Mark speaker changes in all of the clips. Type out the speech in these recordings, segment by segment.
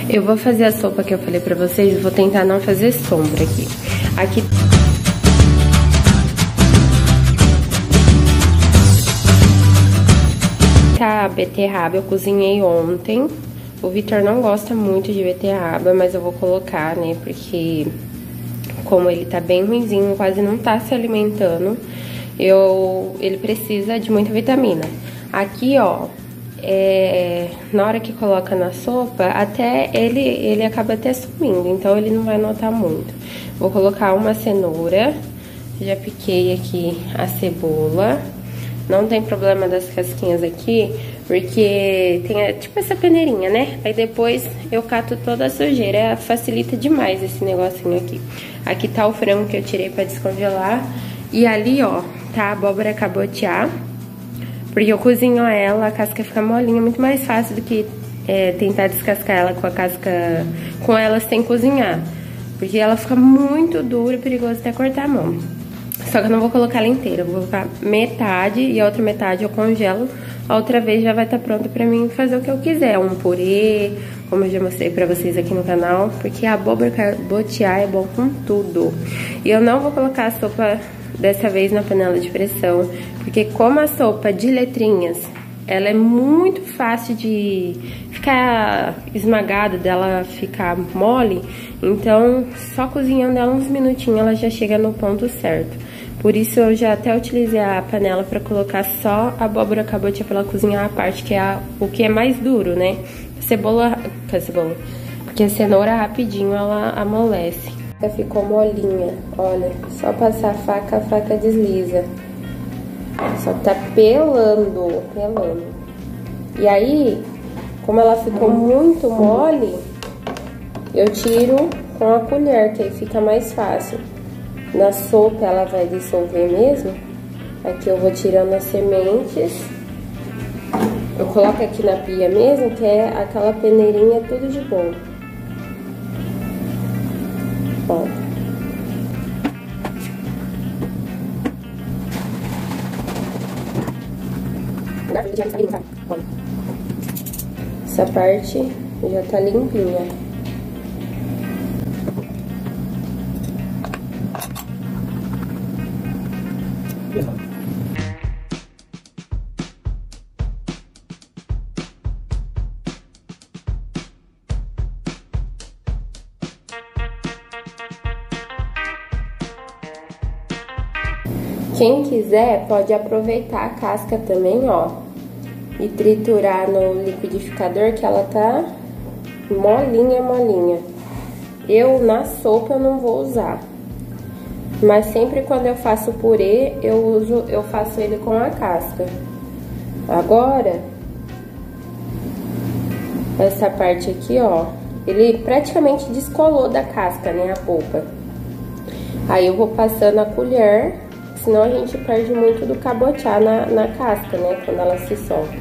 Speaker 1: Eu vou fazer a sopa que eu falei pra vocês, vou tentar não fazer sombra aqui. Aqui... tá beterraba, eu cozinhei ontem. O Vitor não gosta muito de beterraba, mas eu vou colocar, né, porque como ele tá bem ruinzinho, quase não tá se alimentando, ele precisa de muita vitamina. Aqui, ó, na hora que coloca na sopa, até ele acaba até sumindo, então ele não vai notar muito. Vou colocar uma cenoura, já piquei aqui a cebola. Não tem problema das casquinhas aqui, porque tem tipo essa peneirinha, né? Aí depois eu cato toda a sujeira, facilita demais esse negocinho aqui. Aqui tá o frango que eu tirei pra descongelar. E ali, ó, tá a abóbora cabotiá. Porque eu cozinho ela, a casca fica molinha, muito mais fácil do que tentar descascar ela com a casca, com ela sem cozinhar. Porque ela fica muito dura e perigoso até cortar a mão. Só que eu não vou colocar ela inteira, eu vou colocar metade e a outra metade eu congelo. A outra vez já vai estar pronta pra mim fazer o que eu quiser, um purê, como eu já mostrei pra vocês aqui no canal. Porque a abóbora cabotiá é bom com tudo. E eu não vou colocar a sopa dessa vez na panela de pressão, porque como a sopa de letrinhas, ela é muito fácil de ficar esmagada, dela ficar mole. Então, só cozinhando ela uns minutinhos, ela já chega no ponto certo. Por isso, eu já até utilizei a panela pra colocar só a abóbora cabotiá pra ela cozinhar a parte que é o que é mais duro, né? Porque a cenoura rapidinho ela amolece. Já ficou molinha, olha, só passar a faca desliza. Só tá pelando. E aí, como ela ficou muito mole, eu tiro com a colher, que aí fica mais fácil. Na sopa ela vai dissolver mesmo. Aqui eu vou tirando as sementes. Eu coloco aqui na pia mesmo, que é aquela peneirinha tudo de bom. Ó. Essa parte já tá limpinha. Quem quiser pode aproveitar a casca também, ó, e triturar no liquidificador, que ela tá molinha. Eu, na sopa, eu não vou usar. Mas sempre quando eu faço purê, eu faço ele com a casca. Agora, essa parte aqui, ó, ele praticamente descolou da casca, né, a polpa. Aí eu vou passando a colher, senão a gente perde muito do cabotiá na casca, né, quando ela se solta.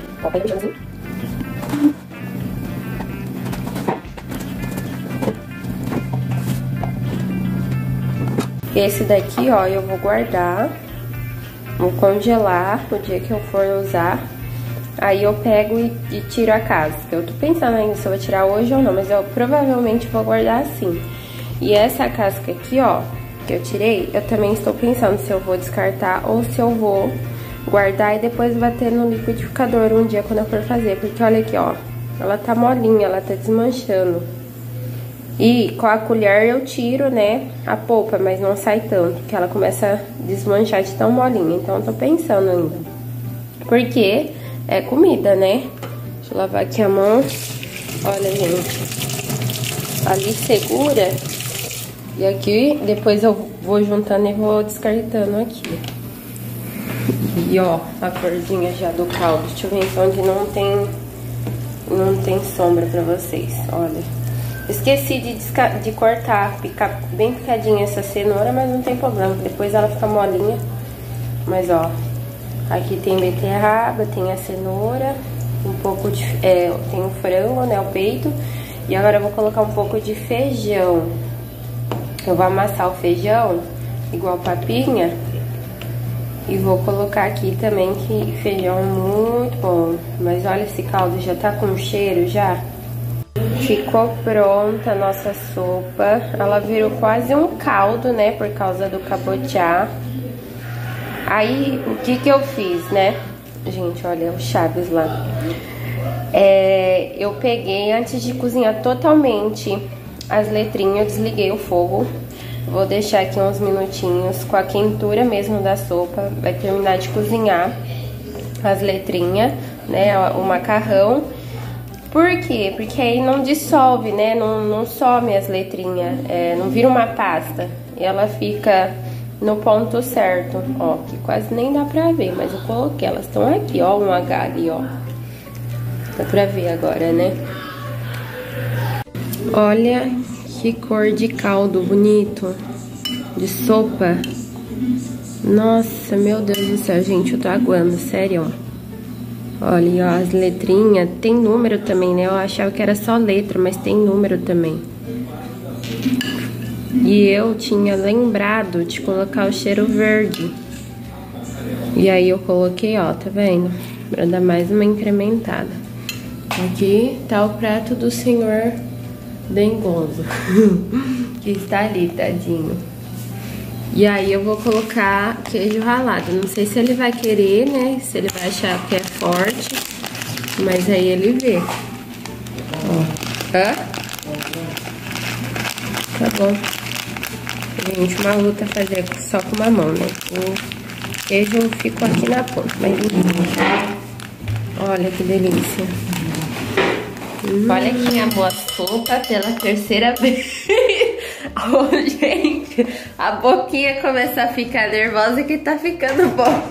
Speaker 1: Esse daqui, ó, eu vou guardar, vou congelar o dia que eu for usar. Aí eu pego e tiro a casca. Eu tô pensando ainda se eu vou tirar hoje ou não, mas eu provavelmente vou guardar assim. E essa casca aqui, ó, que eu tirei, eu também estou pensando se eu vou descartar ou se eu vou guardar e depois bater no liquidificador um dia quando eu for fazer. Porque olha aqui, ó, ela tá molinha, ela tá desmanchando. E com a colher eu tiro, né, a polpa, mas não sai tanto, porque ela começa a desmanchar de tão molinha. Então eu tô pensando ainda. Porque é comida, né? Deixa eu lavar aqui a mão. Olha, gente. Ali segura. E aqui, depois eu vou juntando e vou descartando aqui. E ó, a corzinha já do caldo. Deixa eu ver então onde não tem sombra pra vocês. Olha. Esqueci de cortar, picar bem picadinha essa cenoura, mas não tem problema. Depois ela fica molinha. Mas ó, aqui tem beterraba, tem a cenoura, um pouco de... tem o frango, né, o peito. E agora eu vou colocar um pouco de feijão. Eu vou amassar o feijão, igual papinha. E vou colocar aqui também, que feijão é muito bom. Mas olha, esse caldo já tá com cheiro já. Ficou pronta a nossa sopa. Ela virou quase um caldo, né? Por causa do cabotiá. Aí, o que eu fiz, né? Gente, olha o Chaves lá. Eu peguei, antes de cozinhar totalmente as letrinhas, eu desliguei o fogo. Vou deixar aqui uns minutinhos com a quentura mesmo da sopa. Vai terminar de cozinhar as letrinhas, né? O macarrão. Por quê? Porque aí não dissolve, né? Não some as letrinhas, não vira uma pasta. E ela fica no ponto certo, ó, que quase nem dá pra ver, mas eu coloquei, elas estão aqui, ó, um H ali, ó. Dá pra ver agora, né? Olha que cor de caldo bonito, de sopa. Nossa, meu Deus do céu, gente, eu tô aguando, sério, ó. Olha, ó, as letrinhas, tem número também, né? Eu achava que era só letra, mas tem número também. E eu tinha lembrado de colocar o cheiro verde. E aí eu coloquei, ó, tá vendo? Pra dar mais uma incrementada. Aqui tá o prato do senhor dengoso. Que está ali, tadinho. E aí eu vou colocar queijo ralado. Não sei se ele vai querer, né? Se ele vai achar que é forte. Mas aí ele vê. Ó. Hã? Tá bom. Gente, uma luta fazer só com uma mão, né? O queijo ficou aqui na ponta, mas olha que delícia. Olha que minha boa sopa pela terceira vez. Oh, gente, a boquinha começa a ficar nervosa que tá ficando bom.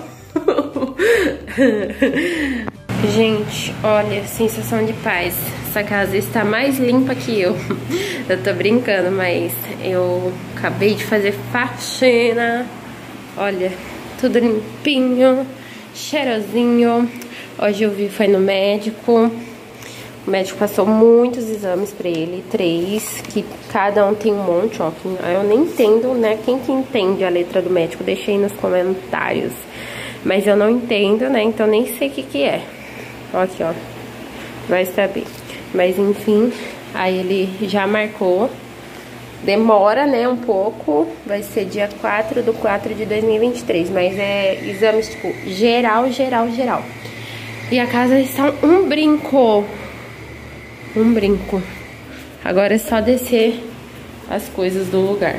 Speaker 1: Gente, olha, sensação de paz. Essa casa está mais limpa que eu. Eu tô brincando, mas eu acabei de fazer faxina. Olha, tudo limpinho, cheirosinho. Hoje eu foi no médico. O médico passou muitos exames pra ele, 3, que cada um tem um monte, ó. Eu nem entendo, né? Quem que entende a letra do médico, deixa aí nos comentários. Mas eu não entendo, né? Então nem sei o que é. Ó aqui, ó. Vai saber. Mas enfim, aí ele já marcou. Demora, né, um pouco. Vai ser dia 4/4 de 2023. Mas é exames, tipo, geral. E a casa está um brinco. Um brinco. Agora é só descer as coisas do lugar.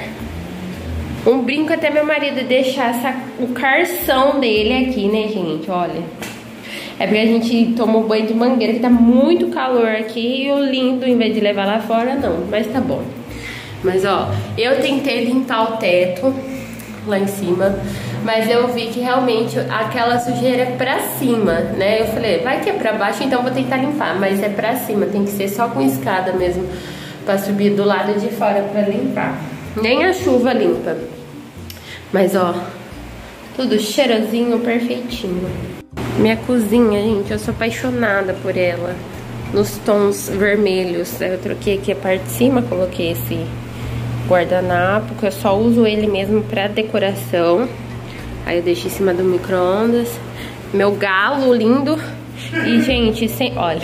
Speaker 1: Um brinco até meu marido deixar o carção dele aqui, né, gente? Olha. É porque a gente tomou banho de mangueira, que tá muito calor aqui. E o lindo, em vez de levar lá fora, não. Mas tá bom. Mas, ó, eu tentei limpar o teto lá em cima. Mas eu vi que realmente aquela sujeira é pra cima, né? Eu falei, vai que é pra baixo, então vou tentar limpar. Mas é pra cima, tem que ser só com escada mesmo. Pra subir do lado de fora pra limpar. Nem a chuva limpa. Mas, ó, tudo cheirosinho, perfeitinho. Minha cozinha, gente, eu sou apaixonada por ela. Nos tons vermelhos. Eu troquei aqui a parte de cima, coloquei esse guardanapo, que eu só uso ele mesmo pra decoração. Aí eu deixo em cima do micro-ondas. Meu galo lindo. E, gente, olha.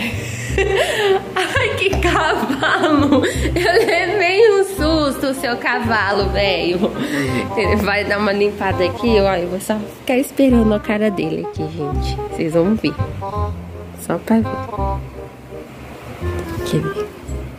Speaker 1: Ai, que cavalo! Eu levei um susto, seu cavalo, velho. Ele vai dar uma limpada aqui, ó. Eu vou só ficar esperando a cara dele aqui, gente. Vocês vão ver. Só pra ver. Quer ver?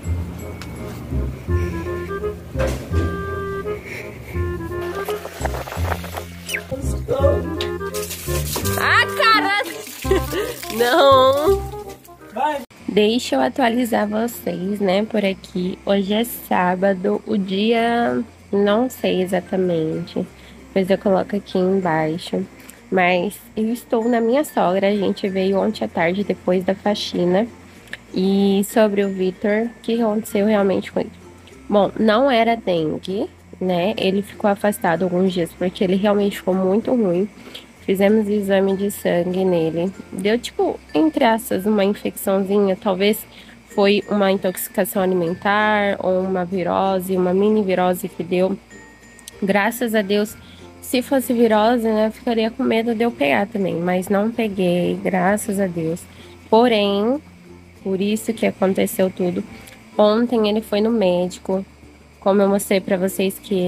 Speaker 1: Ah, cara! Não! Vai. Deixa eu atualizar vocês, né, por aqui. Hoje é sábado, o dia não sei exatamente, mas eu coloco aqui embaixo. Mas eu estou na minha sogra, a gente veio ontem à tarde depois da faxina. E sobre o Vitor, o que aconteceu realmente com ele? Bom, não era dengue, né? Ele ficou afastado alguns dias porque ele realmente ficou muito ruim. Fizemos exame de sangue nele. Deu, tipo, entre aspas, uma infecçãozinha. Talvez foi uma intoxicação alimentar ou uma virose, uma mini virose que deu. Graças a Deus, se fosse virose, né, eu ficaria com medo de eu pegar também. Mas não peguei, graças a Deus. Porém, por isso que aconteceu tudo. Ontem ele foi no médico, como eu mostrei pra vocês que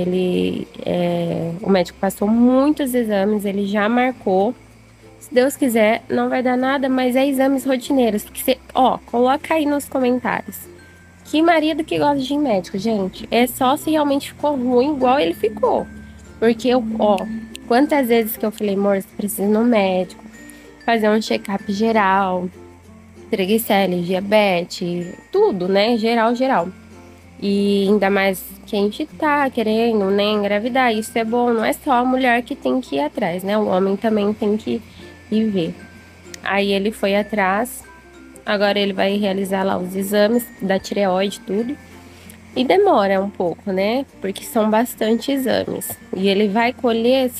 Speaker 1: o médico passou muitos exames, ele já marcou. Se Deus quiser, não vai dar nada, mas é exames rotineiros. Que você, ó, coloca aí nos comentários. Que marido que gosta de ir em médico, gente? É só se realmente ficou ruim, igual ele ficou. Porque ó, quantas vezes que eu falei, amor, você precisa ir no médico, fazer um check-up geral, triglicérides, diabetes, tudo, né? Geral, geral. E ainda mais que a gente tá querendo, né, engravidar. Isso é bom, não é só a mulher que tem que ir atrás, né? O homem também tem que ir ver. Aí ele foi atrás, agora ele vai realizar lá os exames da tireoide, tudo. E demora um pouco, né? Porque são bastante exames. E ele vai colher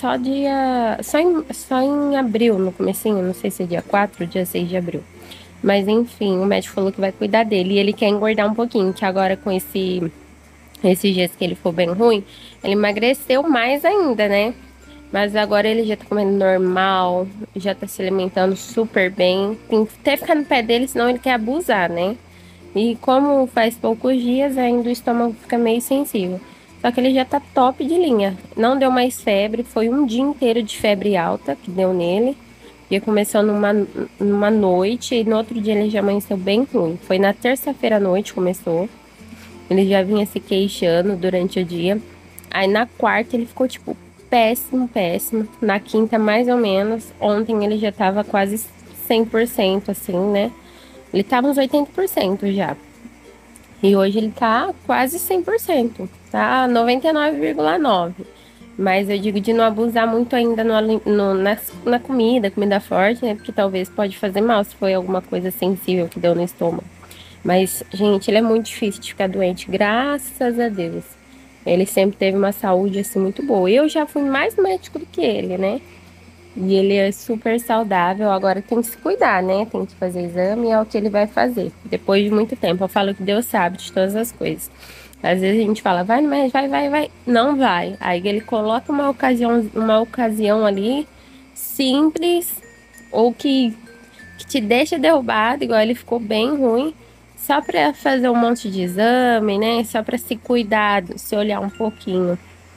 Speaker 1: só em abril, no comecinho, não sei se é dia 4 ou dia 6 de abril. Mas enfim, o médico falou que vai cuidar dele. E ele quer engordar um pouquinho, que agora com esses dias que ele for bem ruim, ele emagreceu mais ainda, né? Mas agora ele já tá comendo normal, já tá se alimentando super bem. Tem que até ficar no pé dele, senão ele quer abusar, né? E como faz poucos dias, ainda o estômago fica meio sensível. Só que ele já tá top de linha. Não deu mais febre, foi um dia inteiro de febre alta que deu nele. E começou numa noite e no outro dia ele já amanheceu bem ruim. Foi na terça-feira à noite começou. Ele já vinha se queixando durante o dia. Aí na quarta ele ficou, tipo, péssimo, péssimo. Na quinta, mais ou menos. Ontem ele já tava quase 100%, assim, né? Ele tava uns 80% já. E hoje ele tá quase 100%. Tá 99,9%. Mas eu digo de não abusar muito ainda na comida forte, né? Porque talvez pode fazer mal se foi alguma coisa sensível que deu no estômago. Mas, gente, ele é muito difícil de ficar doente, graças a Deus. Ele sempre teve uma saúde, assim, muito boa. Eu já fui mais médico do que ele, né? E ele é super saudável, agora tem que se cuidar, né? Tem que fazer exame e é o que ele vai fazer. Depois de muito tempo, eu falo que Deus sabe de todas as coisas. Às vezes a gente fala, vai no médico, vai. Não vai. Aí ele coloca uma ocasião ali, simples, ou que te deixa derrubado, igual ele ficou bem ruim, só pra fazer um monte de exame, né? Só pra se cuidar, se olhar um pouquinho.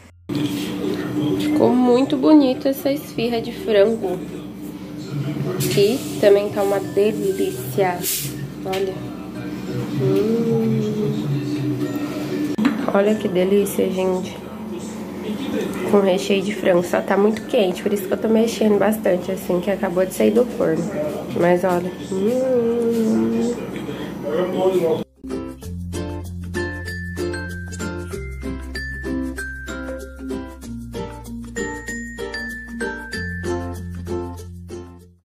Speaker 1: Ficou muito bonita essa esfirra de frango. E também tá uma delícia. Olha. Olha que delícia, gente. Com recheio de frango. Só tá muito quente, por isso que eu tô mexendo bastante, assim, que acabou de sair do forno. Mas olha.